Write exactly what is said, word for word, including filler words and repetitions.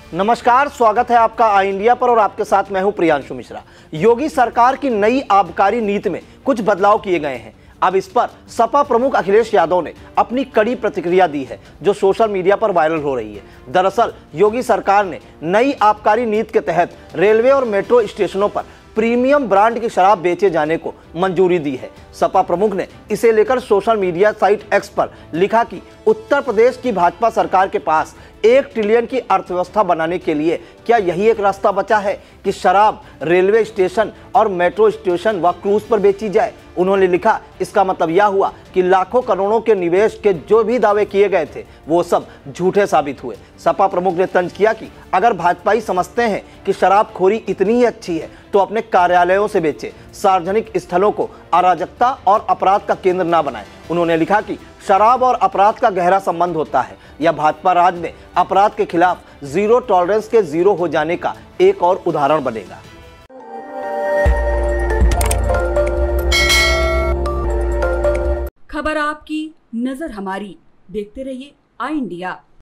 नमस्कार, स्वागत है आपका आई इंडिया पर और आपके साथ मैं हूं प्रियांशु मिश्रा। योगी सरकार की नई आबकारी नीति में कुछ बदलाव किए गए हैं। अब इस पर सपा प्रमुख अखिलेश यादव ने अपनी कड़ी प्रतिक्रिया दी है, जो सोशल मीडिया पर वायरल हो रही है। दरअसल योगी सरकार ने नई आबकारी नीति के तहत रेलवे और मेट्रो स्टेशनों पर प्रीमियम ब्रांड की शराब बेचे जाने को मंजूरी दी है। सपा प्रमुख ने इसे लेकर सोशल मीडिया साइट एक्स पर लिखा कि उत्तर प्रदेश की भाजपा सरकार के पास एक ट्रिलियन की अर्थव्यवस्था बनाने के लिए क्या यही एक रास्ता बचा है कि शराब रेलवे स्टेशन और मेट्रो स्टेशन व क्रूज पर बेची जाए। उन्होंने लिखा, इसका मतलब यह हुआ कि लाखों करोड़ों के निवेश के जो भी दावे किए गए थे वो सब झूठे साबित हुए। सपा प्रमुख ने तंज किया कि अगर भाजपाई समझते हैं कि शराबखोरी इतनी ही अच्छी है तो अपने कार्यालयों से बेचे, सार्वजनिक स्थलों को अराजकता और अपराध का केंद्र न बनाएं। उन्होंने लिखा कि शराब और अपराध का गहरा संबंध होता है। यह भाजपा राज में अपराध के खिलाफ जीरो टॉलरेंस के जीरो हो जाने का एक और उदाहरण बनेगा। खबर आपकी, नजर हमारी। देखते रहिए आई इंडिया।